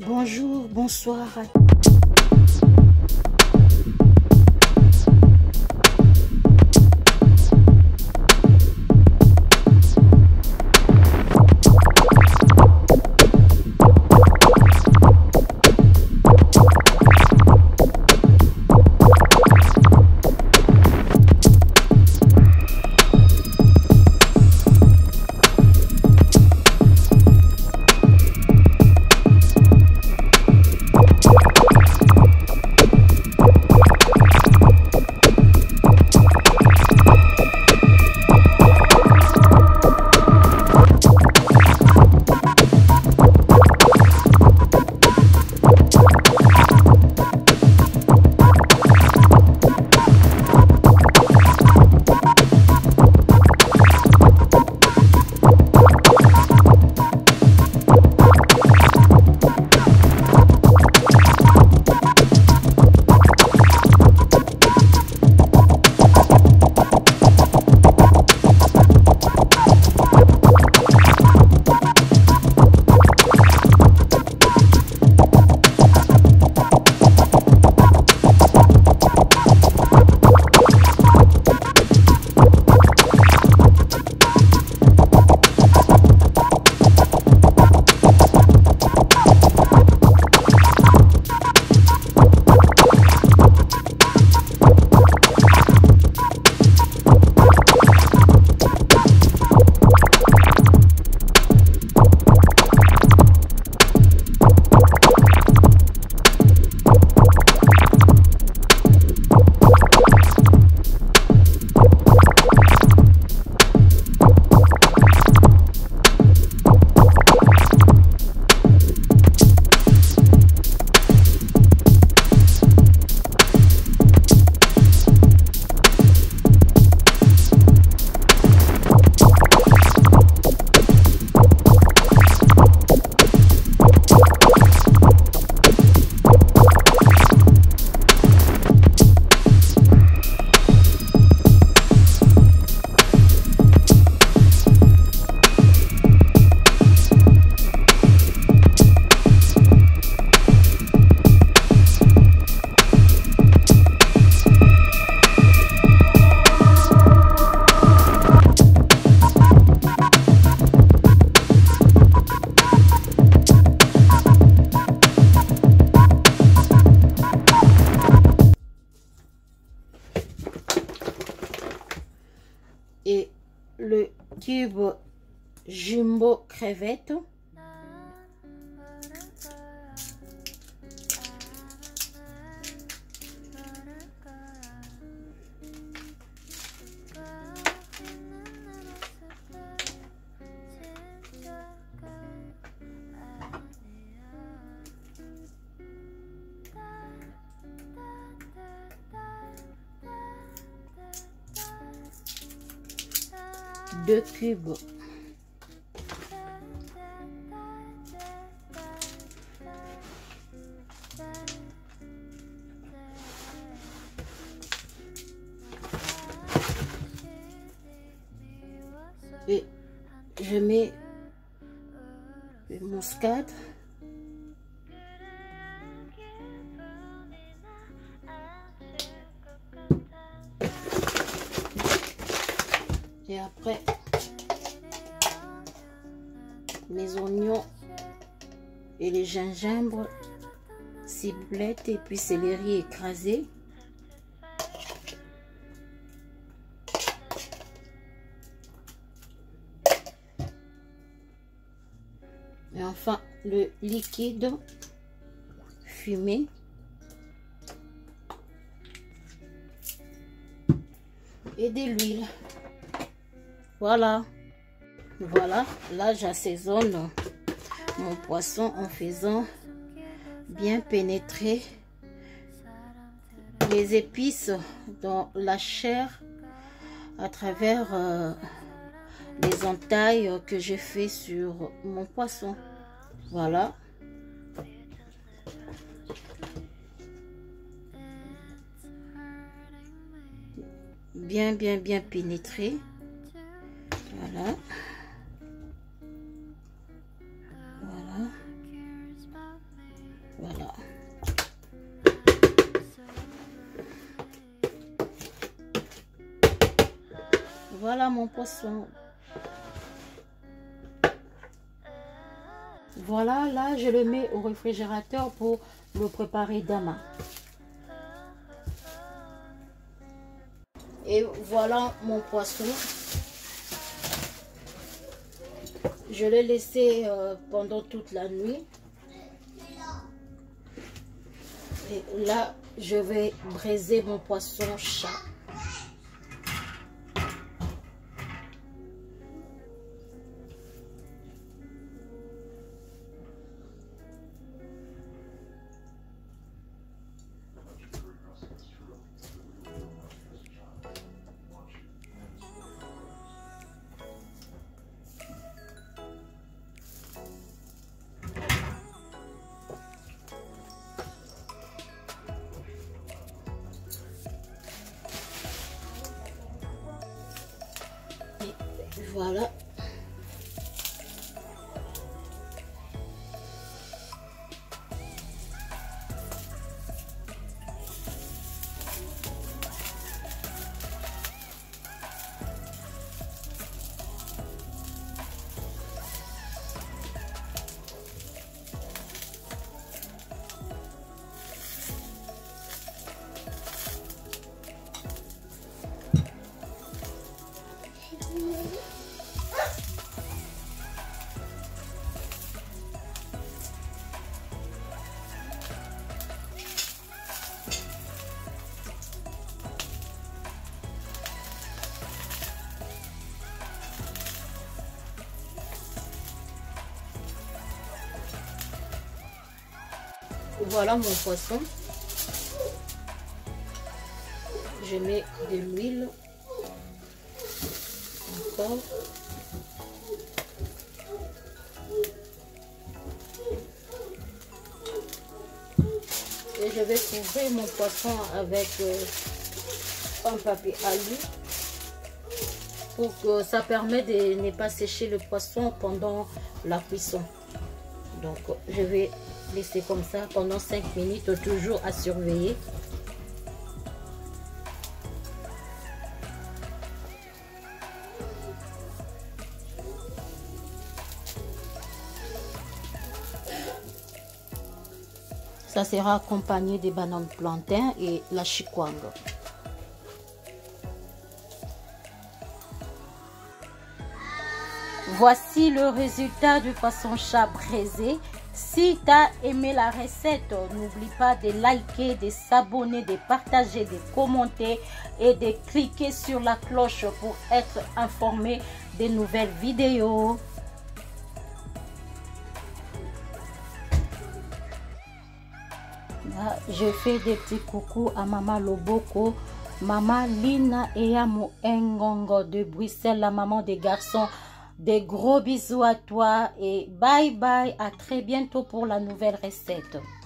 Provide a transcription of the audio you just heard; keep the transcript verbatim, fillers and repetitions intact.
Bonjour, bonsoir. Et le cube jumbo crevette. Deux cubes. Et je mets le muscade. Et après, mes oignons et les gingembre, ciboulette et puis céleri écrasé. Et enfin, le liquide fumé. Et de l'huile. Voilà. Voilà, là j'assaisonne mon poisson en faisant bien pénétrer les épices dans la chair à travers euh, les entailles que j'ai fait sur mon poisson. Voilà. Bien, bien, bien pénétré. Voilà. Voilà. Voilà mon poisson. Voilà, là, je le mets au réfrigérateur pour le préparer demain. Et voilà mon poisson. Je l'ai laissé euh, pendant toute la nuit. Et là, je vais braiser mon poisson chat. Voilà. Voilà mon poisson. Je mets de l'huile. Encore. Et je vais couvrir mon poisson avec euh, un papier alu pour que ça permet de ne pas sécher le poisson pendant la cuisson. Donc je vais laisser comme ça pendant cinq minutes, toujours à surveiller. Ça sera accompagné des bananes plantains et la chikwang. Voici le résultat du poisson chat braisé. Si tu as aimé la recette, n'oublie pas de liker, de s'abonner, de partager, de commenter et de cliquer sur la cloche pour être informé des nouvelles vidéos. Là, je fais des petits coucous à Maman Loboko, Maman Lina et Yamo Ngongo de Bruxelles, la maman des garçons. Des gros bisous à toi et bye bye, à très bientôt pour la nouvelle recette.